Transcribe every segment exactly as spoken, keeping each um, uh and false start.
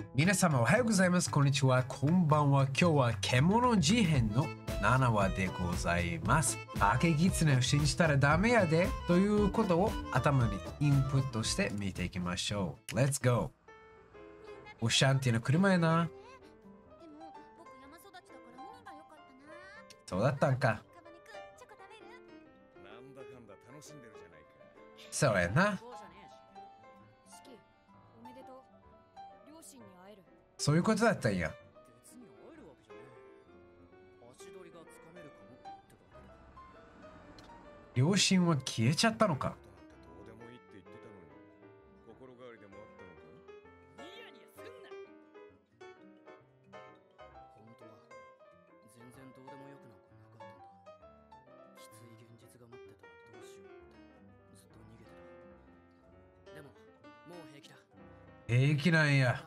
皆様おはようございます。こんにちは。こんばんは。今日は獣事変のななわでございます。明け狐を信じたらダメやでということを頭にインプットして見ていきましょう。Let's go! オシャンティの車やな。そうだったんか。そうやな。そういうことだったんや。両親は消えちゃったのか。平気なんや。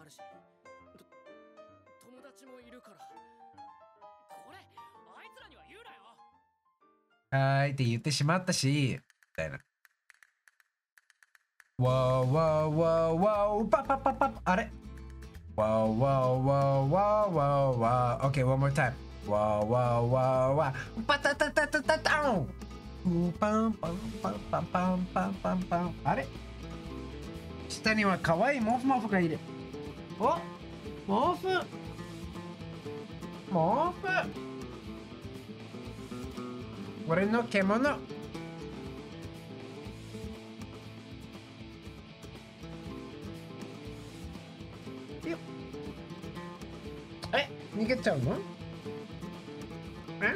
はーいって言ってしまったし、みたいな。わーわーわーわー、パパパパ、あれわーわーわーわーわーわー、OK, one more time. わーわーわーわー、パタタタタタタンパンパンパンパンパンパンパンパン。あれ下には可愛いモフモフがいる。おモフモフ俺の獣。よっえ逃げちゃうのえ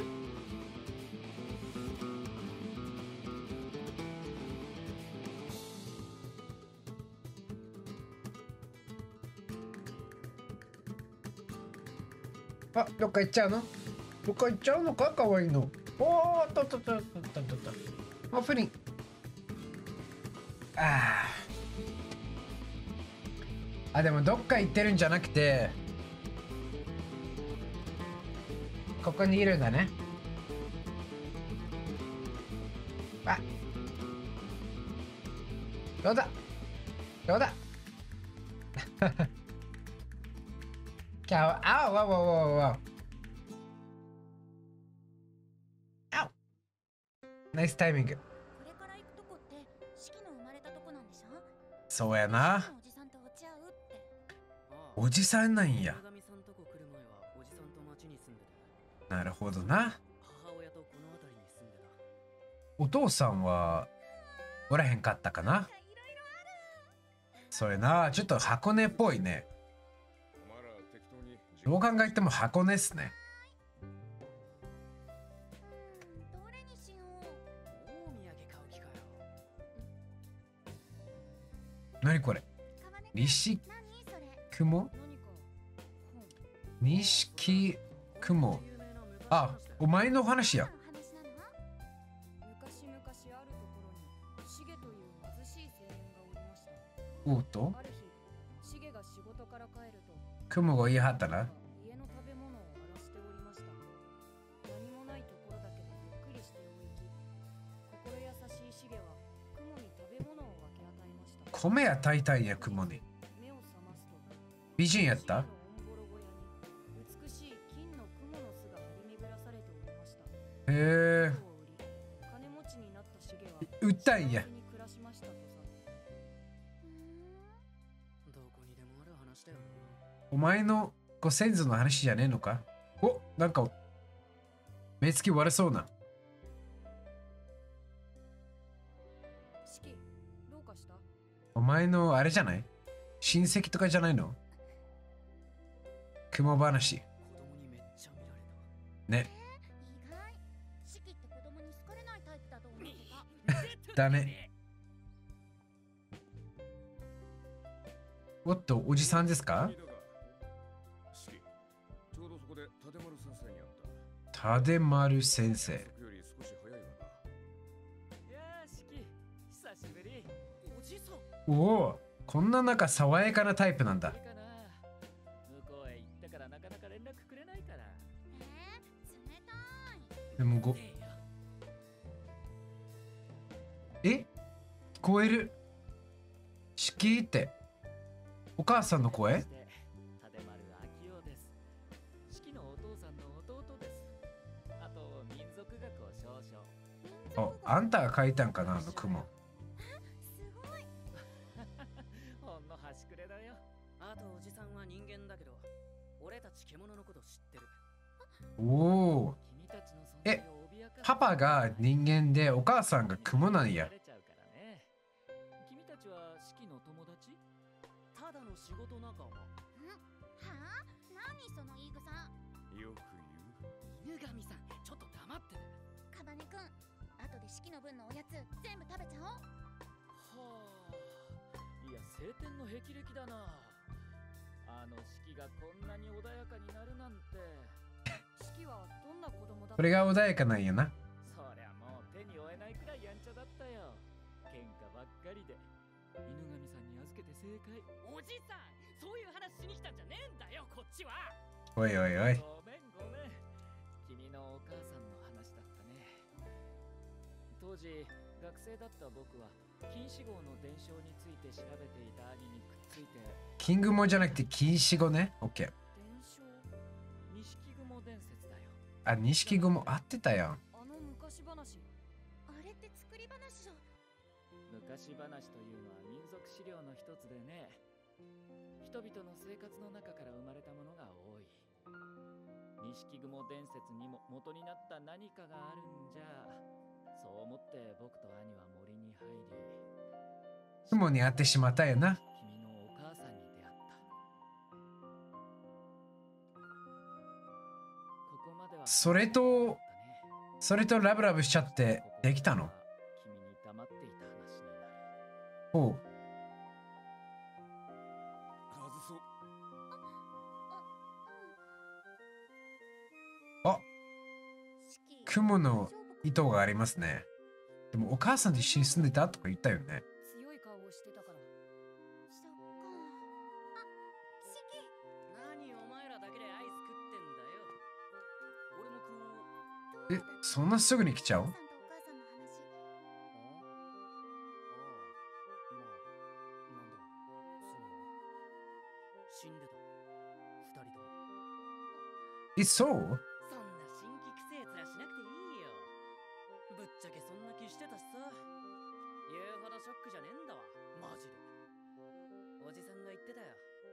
あ、どっか行っちゃうのどっか行っちゃうのかかわいいの。おーっとっとっとっとっとっとっと。あ、プリン。ああ。あ、でもどっか行ってるんじゃなくて、ここにいるんだね。あ。どうだどうだキャオ、あ、わわわわ。ナイスタイミング。そうやな。おじさんなんや。なるほどな。お父さんはおらへんかったかな。それな、ちょっと箱根っぽいね。どう考えても箱根っすね。何これ錦雲錦雲。あ、お前の話や。おうと雲が言い張ったな。米与えたいや雲に。美人やった。へえ。売ったんや。お前のご先祖の話じゃねえのか。お、なんか目つき悪そうな。お前のあれじゃない？親戚とかじゃないの？雲話。ね。だね。おっと、おじさんですか？立丸先生。おお、こんな中爽やかなタイプなんだ。でもごえ聞こえる。しきってお母さんの声。 お、あんたが描いたんかな、あの雲。 すごい。 ほんの端くれだよ。あとおじさんは人間だけど、俺たち獣のこと知ってる。 おお。 君たちの存え在を脅かすパパが人間でお母さんが雲なんや。 君たちは式の友達？ただの仕事仲間。 んはあ何その言い草。 よく犬神さん、ちょっと黙ってる。 カバネくん、後で式の分のおやつ全部食べちゃおう。 はあ、いや晴天の霹靂だな。あの式がこんなに穏やかになるなんて。式はどんな子供だった？ これが穏やかなんやな。 そりゃもう手に負えないくらいやんちゃだったよ。喧嘩ばっかりで。犬神さんに預けて正解。おじさん、そういう話しに来たんじゃねえんだよ、こっちは。 おいおいおい。 ごめんごめん。君のお母さんの話だったね。当時、学生だった僕は禁止号の伝承について調べていた兄にくっついて。 キングモじゃなくて禁止語ね。オッケー。 伝承、錦雲伝説だよ。 あ、錦雲合ってたやん。 あの昔話。 あれって作り話じゃん。 昔話というのは民族資料の一つでね、人々の生活の中から生まれたものが多い。錦雲伝説にも元になった何かがあるんじゃ。そう思って僕と兄は森に入り、 雲に会ってしまったよな。 君のお母さんに出会った。ここまではそれとそれとラブラブしちゃってできたの？ 君に黙っていた話になる。 おう。 外そう。 あ、雲の糸がありますね。でもお母さんと一緒に住んでたとか言ったよね。 強い顔をしてたから。 そっか。あ、式。 何お前らだけでアイス食ってんだよ。俺も食おう。 え、そんなすぐに来ちゃう？ お父さんとお母さんの話。 死んでた。二人とも。 え、そう？ そんな新規くせえ面しなくていいよ。ぶっちゃけそんな気してたしさ。言うほどショックじゃねえんだわ、マジで。おじさんが言ってたよ。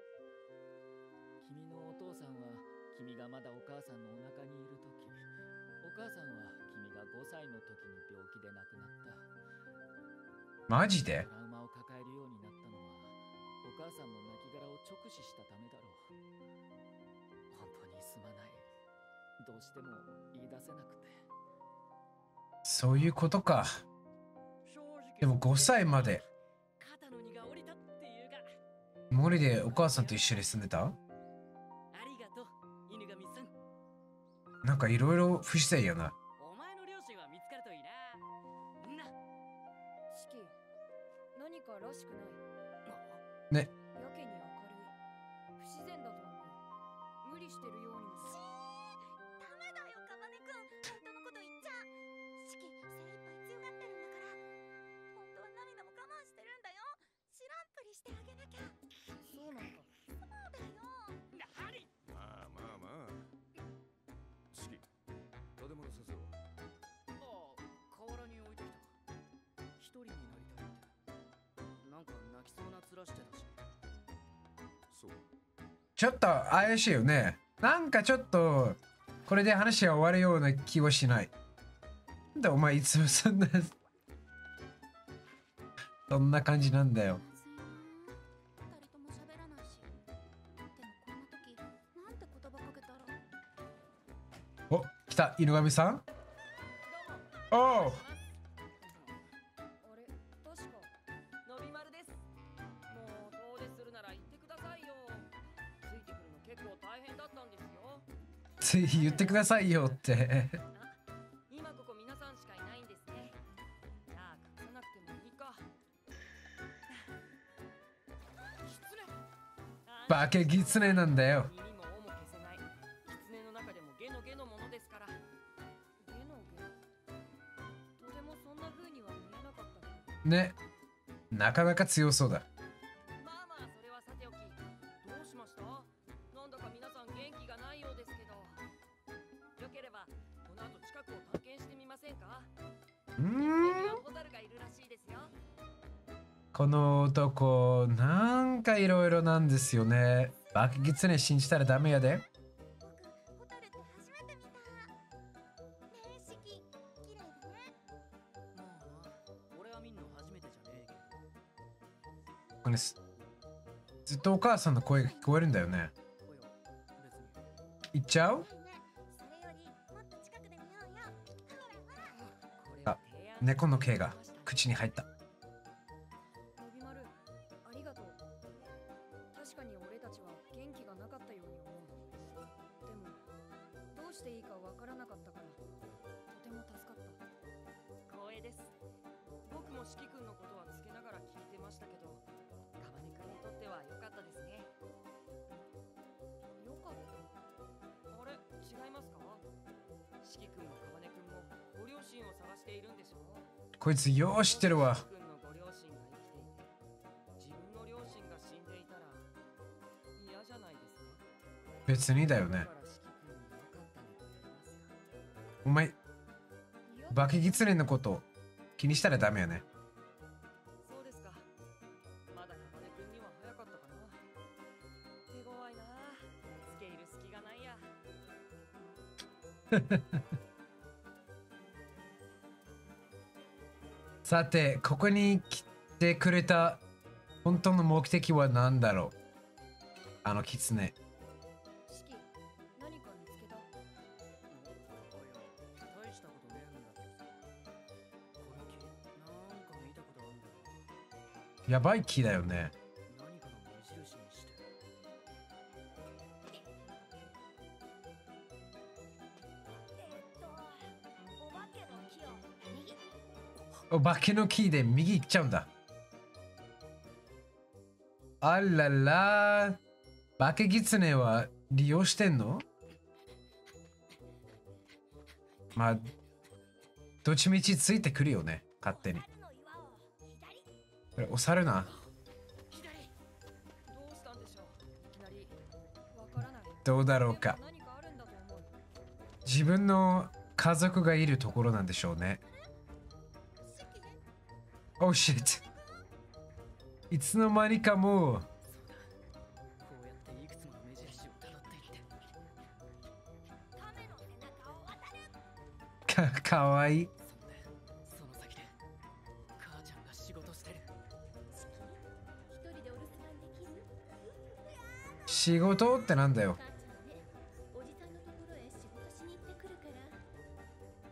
君のお父さんは君がまだお母さんのお腹にいるとき、お母さんは君がごさいの時に病気で亡くなった。 マジで？ トラウマを抱えるようになったのはお母さんの亡骸を直視したためだろう。本当にすまない。どうしても言い出せなくて。 そういうことか。でもごさいまで肩の荷が下りたっていうか。 森でお母さんと一緒に住んでた？ ありがとう、犬神さん。 なんかいろいろ不自然やな。 お前の両親は見つかるといいな。な。 式、何からしくない。 ね。 やけに明るい。不自然だと思う。無理してるようにも。 しー、ダメだよ、カバネくん。本当のこと言っちゃ。式、精一杯強がってるんだから。本当は涙も我慢してるんだよ。知らんぷりしてあげなきゃ。 そうなんか。 そうだよ。 なはり。 まあまあまあ。式、建物させろ。 ああ、河原に置いてきた。一人になりたいって。なんか泣きそうな面してたし。 そう。 ちょっと怪しいよね。なんかちょっとこれで話が終わるような気はしない。なんでお前いつもそんなそんな感じなんだよ。 まずいな。二人とも喋らないし。でもこんな時、なんて言葉かけたら。 お、来た、犬神さん。おお。 あれ、確か。 のびまるです。もう遠出するなら言ってくださいよ。ついてくるの結構大変だったんですよ。 つい言ってくださいよって今ここ皆さんしかいないんですね。じゃあ隠さなくてもいいか。狐。 バケギツネなんだよ。 耳も尾も消せない。狐の中でもゲのゲのものですから。 ゲのゲ。とてもそんな風には見えなかったけど。 ね。なかなか強そうだ。 まあまあそれはさておき。どうしました？なんだか皆さん元気がないようですけど。よければこの後近くを探検してみませんか？ うーん。 ホタルがいるらしいですよ。 この男、なんかいろいろなんですよね。バケギツネ信じたらダメやで。 僕ホタルって初めて見た。ねえ四季、綺麗だね。 まあな、俺は見んの初めてじゃねえけど。 これですずっとお母さんの声が聞こえるんだよね。 およ、別に。 行っちゃう？ ねえそれよりもっと近くで見ようよ。ほらほら。 あ、猫の毛が口に入った。 のびまる、ありがとう。確かに俺たちは元気がなかったように思う。でも、どうしていいかわからなかったから、とても助かった。 光栄です。僕も四季君のことはつけながら聞いてましたけど、カバネ君にとっては良かったですね。 よかった。 あれ、違いますか？四季君もカバネ君もご両親を探しているんでしょう？ こいつよう知ってるわ。 四季君のご両親が生きていて、自分の両親が死んでいたら嫌じゃないですか？ 別にだよねだ。から四季君に良かったねと言いますか？ お前、 いやバケギツネのこと気にしたらダメよね。 そうですか。まだカバネ君には早かったかな。手強いな。つけ入る隙がないや。 さて、ここに来てくれた本当の目的は何だろう？あのキツネ。 四季、何か見つけた？ 大したことねえんだけどさ。この木、なんか見たことあるんだよ。 やばい木だよね。 何かの目印にして。 えっとお化けの木を右。 お化けの木で右行っちゃうんだ。あらら。バケギツネは利用してんの？まあ、どっちみちついてくるよね。勝手に。 猿の岩を左。 これ押さるな。 左。どうしたんでしょう？いきなり。 わからない。 どうだろうか。 でも何かあるんだと思う。 自分の家族がいるところなんでしょうね。 四季。 Oh shit。いつの間にかもう。 こうやっていくつもの目印をたどっていって。 亀の背中を渡る。 か、かわいい。 そんで、その先で母ちゃんが仕事してる。 四季一人でお留守番できる？ 仕事ってなんだよ。 母ちゃんね、おじさんのところへ仕事しに行ってくるから、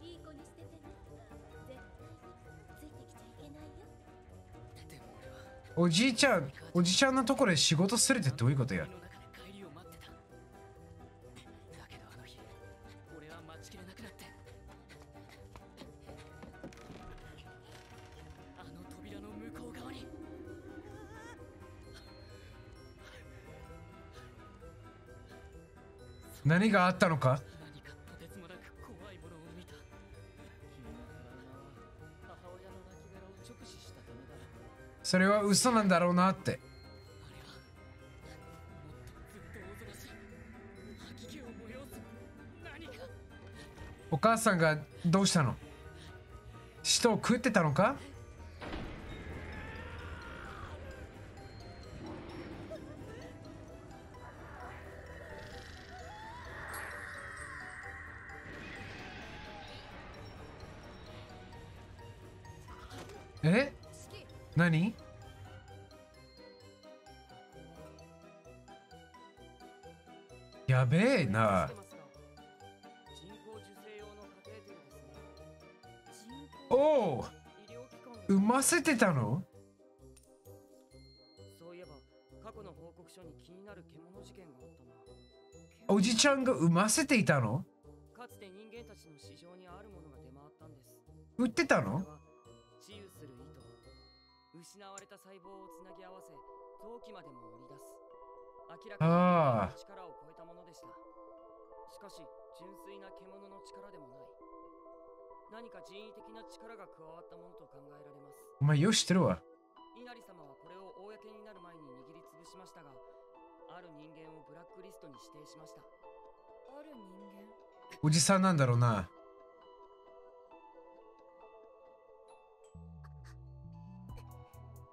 いい子にしててね。絶対についてきちゃいけないよ。 でも俺はおじいちゃん、おじちゃんのところで仕事するってどういうことや？ 森の中で帰りを待ってた。だけどあの日、俺は待ちきれなくなって。あの扉の向こう側に。 何があったのか？ 何かとてつもなく怖いものを見た。君のトラウマは母親の亡骸を直視したためだ。 それは嘘なんだろうなって。 あれはもっとずっと恐ろしい吐き気を催す何か。 お母さんがどうしたの？人を食ってたのか？え？ 四季、 何？やべえな。 知ってますか？人工授精用のカテーテルですね。 人工。 おお、 医療機関が産ませてたの？ そういえば過去の報告書に気になる獣事件があったな。 おじちゃんが産ませていたの？ かつて人間たちの市場にあるものが出回ったんです。 売ってたの？ これは治癒する糸。失われた細胞をつなぎ合わせ臓器までも織り出す。明らかああに人間の力を超えたものでした。しかし純粋な獣の力でもない。何か人為的な力が加わったものと考えられます。 お前よし知ってるわ。 稲荷様はこれを公になる前に握りつぶしましたが、ある人間をブラックリストに指定しました。 ある人間。 おじさんなんだろうな。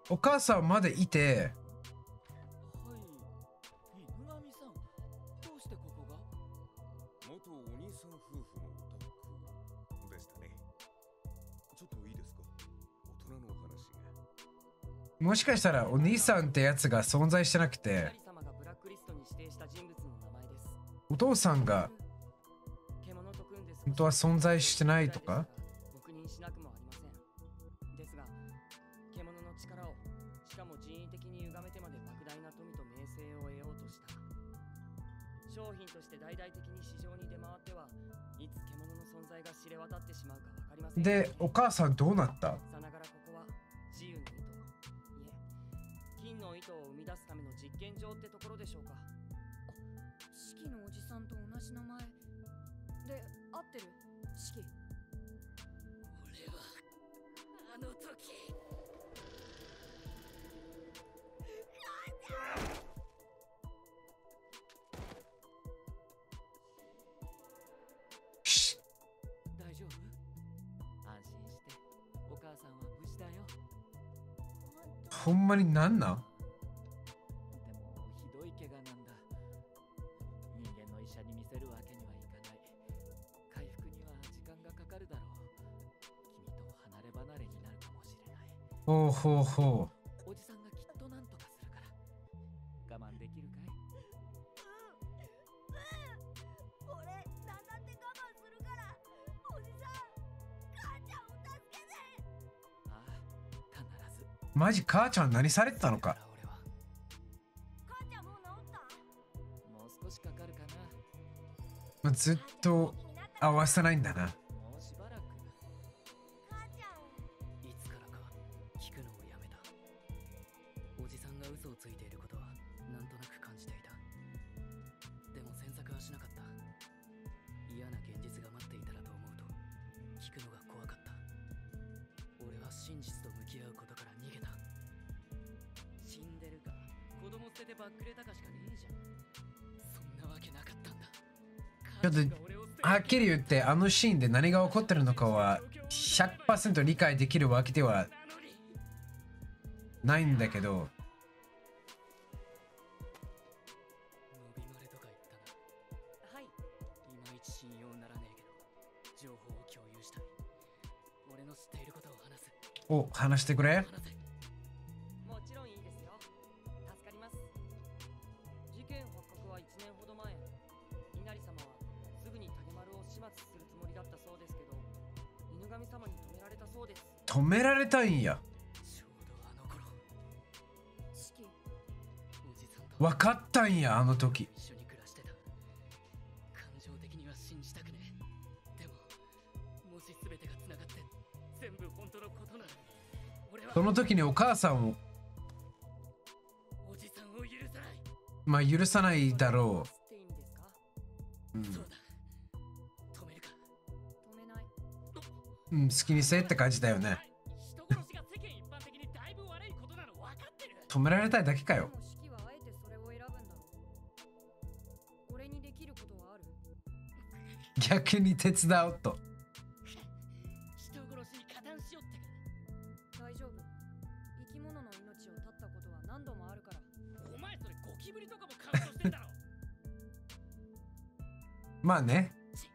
お母さんまでいて、 はい、犬神さん、どうしてここが？ 元お兄さん夫婦のお宅でしたね。ちょっといいですか？大人のお話が。 もしかしたらお兄さんってやつが存在してなくて、 様がブラックリストに指定した人物の名前です。 お父さんが獣と組んで本当は存在してないとか？ 黙認しなくもありません。ですが、獣の力を、しかも人為的に歪めてまで莫大な富と名声を得ようとした。商品として大々的に市場に出回っては、いつ獣の存在が知れ渡ってしまうかわかりません。 で、お母さんどうなった？ さながらここは自由の糸、いえ、金の糸を生み出すための実験場ってところでしょうか。 四季のおじさんと同じ名前で合ってる？四季。 俺はあの時シッ大丈夫？安心して、お母さんは無事だよ。 ほんまになんなん？ でもひどい怪我なんだ。人間の医者に見せるわけにはいかない。回復には時間がかかるだろう。君と離れ離れになるかもしれない。 ほうほうほおじさんがきっとなんとかするから。我慢できるかい？ 俺なんだって我慢するから、おじさん母ちゃんを助けて。 ああ、必ず。 う。マジ母ちゃん何されてたのか？ 俺は母ちゃんもう治った？ もう少しかかるかな。 まあずっと合わせないんだな。 もうしばらく。 母ちゃんいつからか聞くのをやめた。おじさんが嘘をついていることはなんとなく感じていた。でも詮索はしなかった。嫌な現実が待っていたらと思うと聞くのが怖かった。俺は真実と向き合うことから逃げた。死んでるか子供捨ててばっくれたかしかねえじゃん。そんなわけなかったんだ。 ちょっとはっきり言って、あのシーンで何が起こってるのかは ひゃくパーセント 理解できるわけではないんだけど、 伸びまれとか言ったな。はい。いまいち信用ならねえけど、情報を共有したい。俺の知っていることを話す。 お、話してくれ。 話せ。もちろんいいですよ。助かります。事件発覚はいちねんほど前、稲荷様はすぐに竹丸を始末するつもりだったそうですけど、犬神様に止められたそうです。 止められたんや。 ちょうどあの頃、 四季。 おじさんとわかったんや、あの時。 一緒に暮らしてた。感情的には信じたくねえ。でも、もし全てが繋がって全部本当のことなら、俺はその時にお母さんを、 おじさんを許さない。 まあ許さないだろ知っていいんですか？ う。うん、 そうだ。止めるか。 止めない。 うん、好きにせえって感じだよね。 人殺しが世間一般的にだいぶ悪いことなの分かってる。 止められたいだけかよ。 でも四季はあえてそれを選ぶんだろう。俺にできることはある？ 逆に手伝おうと。 人殺しに加担しよってか。 大丈夫。生き物の命を絶ったことは何度もあるから。 お前それゴキブリとかもカウントしてんだろ。 まあね。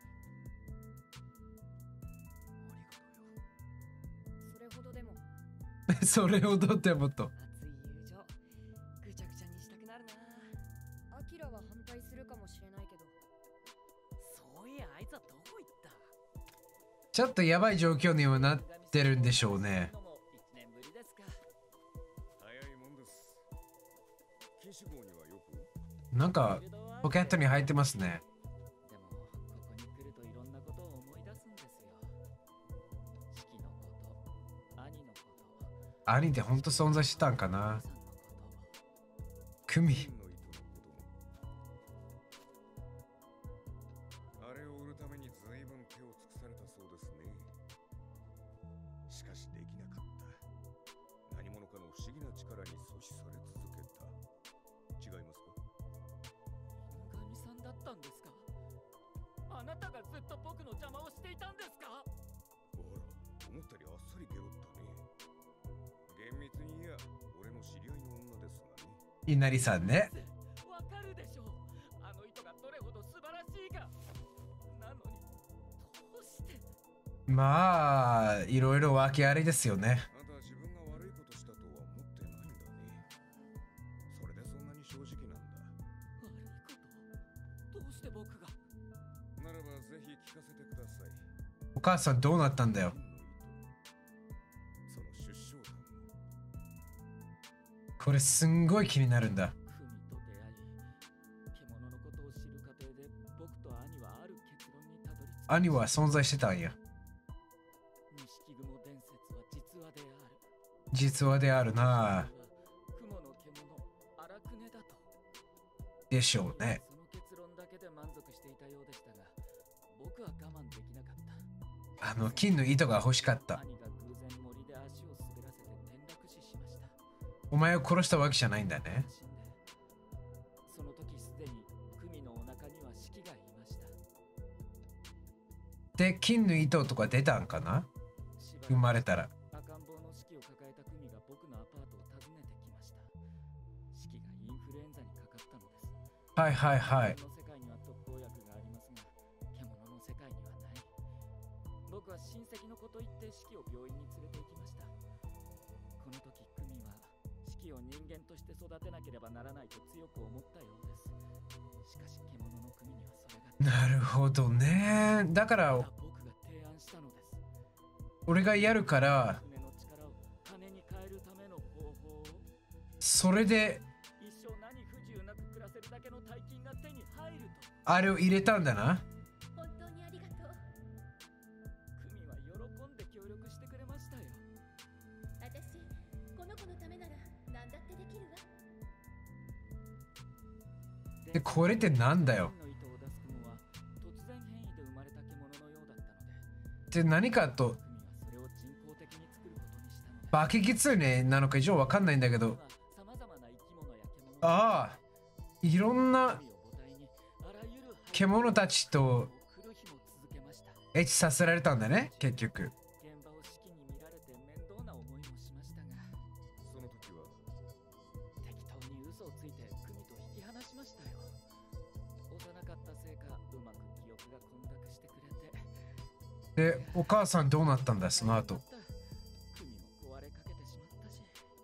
それほどでも。 それほどでもと。 熱い友情、ぐちゃぐちゃにしたくなるな。 アキラは反対するかもしれないけど。 そういやあいつはどこ行った？ ちょっとやばい状況にはなってるんでしょうね。 いちねんぶりですか。 早いもんです。禁酒号にはよく。 なんかポケットに入ってますね。 でもここに来るといろんなことを思い出すんですよ。四季のこと、兄のこと、 兄って本当存在してたんかな。 さんのこと。 クミ。 金の糸のことも。あれを売るために随分手を尽くされたそうですね。しかしできなかった。何者かの不思議な力に阻止され続けた。違いますか？ 犬神さんだったんですか？あなたがずっと僕の邪魔をしていたんですか？ ほら、思ったよりあっさりゲロったね。厳密に言えば俺の知り合いの女ですがね。 稲荷さんね。 わかるでしょう。あの糸がどれほど素晴らしいか。なのにどうして。 まあいろいろ訳ありですよね。 あなたは自分が悪いことしたとは思ってないんだね。それでそんなに正直なんだ。 悪いこと。どうして僕が。 ならばぜひ聞かせてください。 お母さんどうなったんだよ。 その出生譚を。 これすんごい気になるんだ。 クミと出会い、獣のことを知る過程で僕と兄はある結論にたどり着きました。 兄は存在してたんや。 錦雲伝説は実話である。 実話であるな。 雲の獣、荒くねだと。 でしょうね。 その結論だけで満足していたようでしたが、僕は我慢できなかった。 あの金の糸が欲しかった。 兄が偶然森で足を滑らせて転落死しました。 お前を殺したわけじゃないんだね。 死んでその時すでにクミのお腹にはシキがいました。 で金の糸とか出たんかな。生まれたら。 赤ん坊のシキを抱えたクミが僕のアパートを訪ねてきました。シキがインフルエンザにかかったのです。 はいはいはい。 人の世界には特効薬がありますが、獣の世界にはない。僕は親戚の子と言ってシキを病院に連れて行きました。この時クミはシキを人間として育てなければならないと強く思ったようです。しかし獣の国にはそれがなるほどね。だから僕が提案したのです。 俺がやるから船の力を金に変えるための方法を。 それで一生何不自由なく暮らせるだけの大金が手に入ると。 あれを入れたんだな。 本当にありがとう。 クミは喜んで協力してくれましたよ。 私この子のためなら何だってできるわ。 でこれってなんだよ。 の糸を出す雲は突然変異で生まれた獣のようだったのでで、 何かとクミはそれを人工的に作ることにしたのです。 バケキツネなのか以上わかんないんだけど、 様々な生き物や獣ああいろんなクミを母体にあらゆる獣たちと来る日も続けました。 エッチさせられたんだね結局。 現場を四季に見られて面倒な思いもしましたが、 その時は適当に嘘をついてクミと引き離しましたよ。幼かったせいかうまく記憶が混濁してくれて、 でお母さんどうなったんだその後。 クミも壊れかけてしまったし。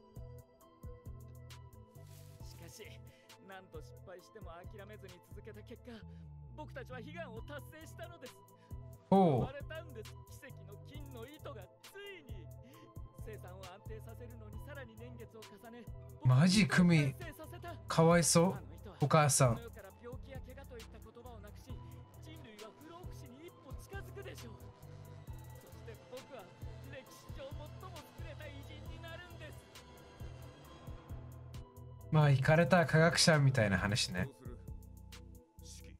しかし何度失敗しても諦めずに続けた結果、僕たちは悲願を達成したのです。 ほ生まれたんです。奇跡の金の糸がついに生産を安定させるのにさらに年月を重ね、 マジクミ完成させた。 うかわいそうお母さん。 この世から病気や怪我といった言葉をなくし、人類は不老不死に一歩近づくでしょう。そして僕は歴史上最も優れた偉人になるんです。 まあイカれた科学者みたいな話ね。 どうする？式。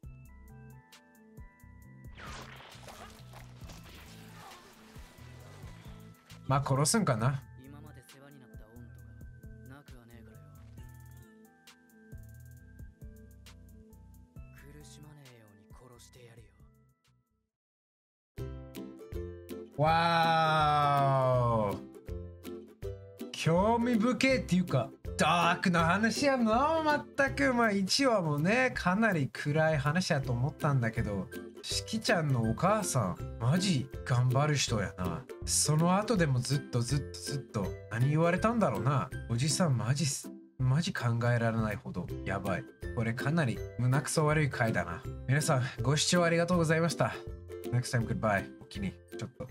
まあ殺すんかな。 今まで世話になった恩とかなくはねえからよ。苦しまねえように殺してやるよ。 わーお興味深いっていうかダークな話やな。まったくまあいちわもねかなり暗い話やと思ったんだけど、しきちゃんのお母さんマジ頑張る人やな。その後でもずっとずっとずっと何言われたんだろうな。おじさんマジすマジ考えられないほどやばい。これかなり胸くそ悪い回だな。皆さんご視聴ありがとうございました。Next time goodbye。お気にちょっと